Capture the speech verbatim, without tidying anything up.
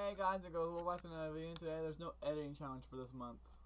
Hey guys and girls, we're watching another video today. There's no editing challenge for this month.